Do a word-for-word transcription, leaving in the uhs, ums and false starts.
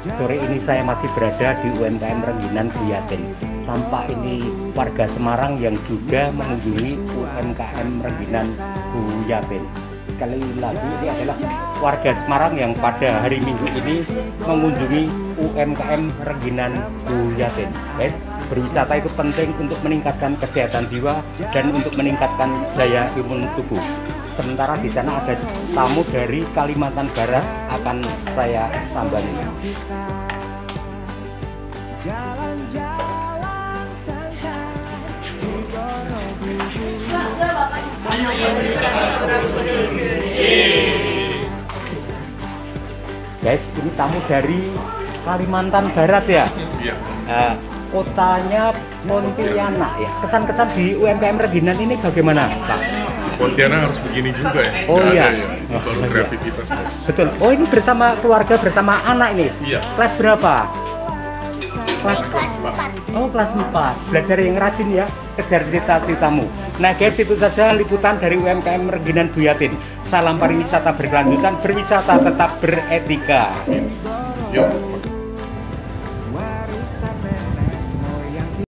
Sore ini saya masih berada di U M K M Rengginan Buyatin. Tampak ini warga Semarang yang juga mengunjungi U M K M Rengginan Buyatin. Sekali lagi ini adalah warga Semarang yang pada hari Minggu ini mengunjungi U M K M Rengginan Buyatin. Guys, berwisata itu penting untuk meningkatkan kesehatan jiwa dan untuk meningkatkan daya imun tubuh. Sementara di sana ada tamu dari Kalimantan Barat akan saya sambangi. Guys, ini tamu dari Kalimantan Barat ya. Iya. Uh, kotanya Pontianak ya. Kesan-kesan di U M K M Rengginan ini bagaimana, Pak? Pontianak harus begini juga ya. Oh Nggak iya. ada ya. Baru kreativitas. Betul. Oh, ini bersama keluarga, bersama anak ini. Iya. Kelas berapa? Kelas Kelas empat. Oh, kelas empat. Belajar yang rajin ya, kejar cita-citamu. Nah guys, itu saja liputan dari U M K M Rengginan Buyatin. Salam pariwisata berkelanjutan, berwisata tetap beretika. Yuk.